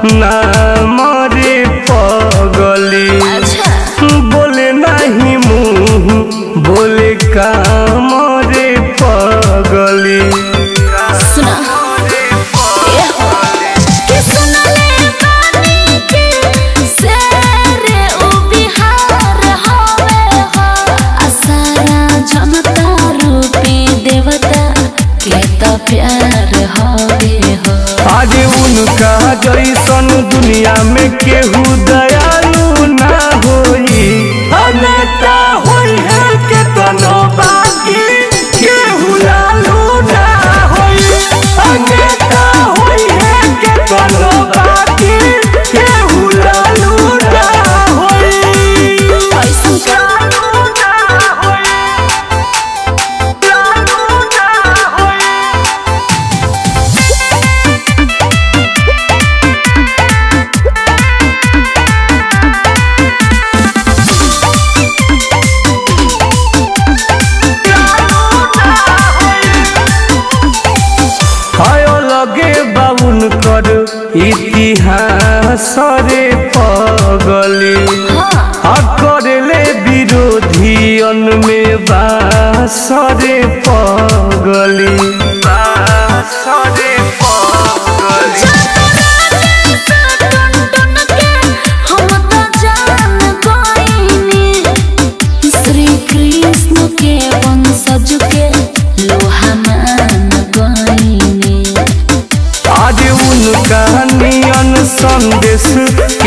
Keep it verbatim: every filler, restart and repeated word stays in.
ना मरे पगली। बोले नहीं मुँह बोले काम रे पगली। सुना प्यार हवे हो आज उनका जैसन दुनिया में केहू दयालु ना होई। अनेता होई है के तनो बाकी केहू लालू ना होई। अनेता होई है के तनो बाकी केहू लालू ना होई। ऐसा कर इतिहास रे पगली। करले विरोधियन में बास रे पगली। बास रे पगली। श्री कृष्ण के वंशज के लोहा मान गईनी। आज उनका नियन संदेश